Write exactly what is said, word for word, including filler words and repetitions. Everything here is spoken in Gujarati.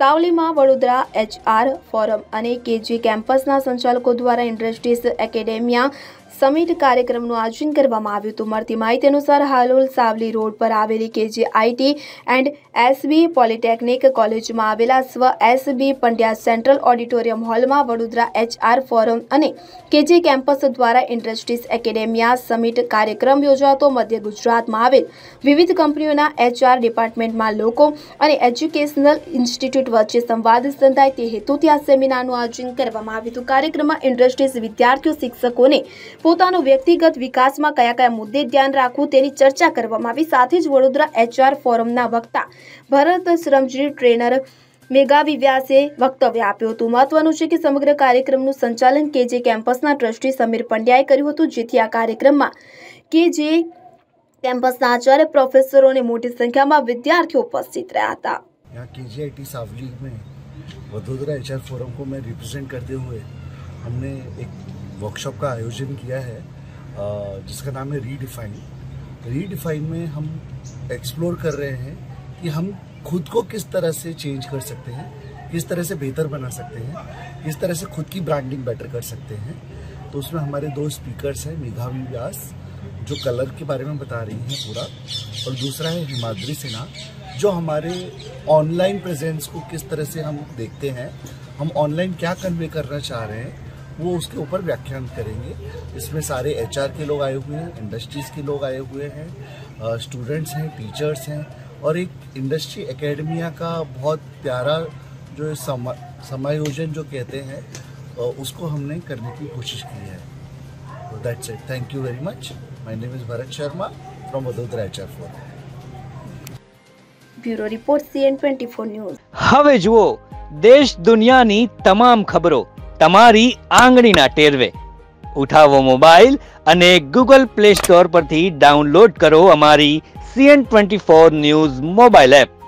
સાવલીમાં વડોદરા એચઆર ફોરમ અને કેજી કેમ્પસના સંચાલકો દ્વારા ઇન્ડસ્ટ્રીઝ એકેડેમિયા સમિટ કાર્યક્રમનું આયોજન કરવામાં આવ્યું હતું। મળતી માહિતી અનુસાર હાલોલ સાવલી રોડ પર આવેલી KG IT and SB polytechnic કોલેજમાં આવેલા સ્વ એસબી પંડ્યા સેન્ટ્રલ ઓડિટોરિયમ હોલમાં વડોદરા એચઆર ફોરમ અને કેજી કેમ્પસ દ્વારા ઇન્ડસ્ટ્રીઝ એકેડેમિયા સમિટ કાર્યક્રમ યોજાતો મધ્ય ગુજરાતમાં આવેલ વિવિધ કંપનીઓના એચઆર ડિપાર્ટમેન્ટમાં લોકો અને એજ્યુકેશનલ ઇન્સ્ટિટ્યૂટ વચ્ચે સંવાદ સંધાય તે હેતુથી આ સેમિનારનું આયોજન કરવામાં આવ્યું હતું। કાર્યક્રમમાં ઇન્ડસ્ટ્રીઝ વિદ્યાર્થીઓ શિક્ષકોને પોતાનો વ્યક્તિગત વિકાસમાં કયા કયા મુદ્દે ધ્યાન રાખવું તેની ચર્ચા કરવામાં આવી। સાથે જ વડોદરા એચઆર ફોરમના વક્તા ભરત શ્રમજીવી ટ્રેનર મેઘાવી વ્યાસે વક્તવ્ય આપ્યું હતું। મહત્વનું છે કે સમગ્ર કાર્યક્રમનું સંચાલન કેજે કેમ્પસના ટ્રસ્ટી સમીર પંડ્યાએ કર્યું હતું, જેથી આ કાર્યક્રમમાં કેજે કેમ્પસના આચાર્ય પ્રોફેસરો અને મોટી સંખ્યામાં વિદ્યાર્થીઓ ઉપસ્થિત રહ્યા હતા। यहाँ केजीआईटी सावली में वडोदरा एचआर फोरम को मैं रिप्रेजेंट करते हुए हमने एक वर्कशॉप का आयोजन किया है जिसका नाम है रीडिफाइन। रीडिफाइन में हम एक्सप्लोर कर रहे हैं कि हम खुद को किस तरह से चेंज कर सकते हैं, किस तरह से बेहतर बना सकते हैं, किस तरह से खुद की ब्रांडिंग बेटर कर सकते हैं। तो उसमें हमारे दो स्पीकर्स हैं, मेघावी व्यास जो कलर के बारे में बता रही हैं पूरा, और दूसरा है हिमाद्री सिन्हा जो हमारे ऑनलाइन प्रेजेंस को किस तरह से हम देखते हैं, हम ऑनलाइन क्या कन्वे करना चाह रहे हैं वो उसके ऊपर व्याख्यान करेंगे। इसमें सारे एचआर के लोग आए हुए हैं, इंडस्ट्रीज़ के लोग आए हुए हैं, स्टूडेंट्स हैं, टीचर्स हैं, और एक इंडस्ट्री एकेडमिया का बहुत प्यारा जो समा समायोजन जो कहते हैं उसको हमने करने की कोशिश की है। तो that's it, thank you very much. My name is Bharat Sharma from Vadodara HR forum. Bureau report CN twenty four news. હવે જુઓ દેશ દુનિયાની તમામ ખબરો તમારી આંગળીના ટેરવે। ઉઠાવો મોબાઈલ અને ગૂગલ પ્લે સ્ટોર પરથી ડાઉનલોડ કરો અમારી CN twenty four news mobile app.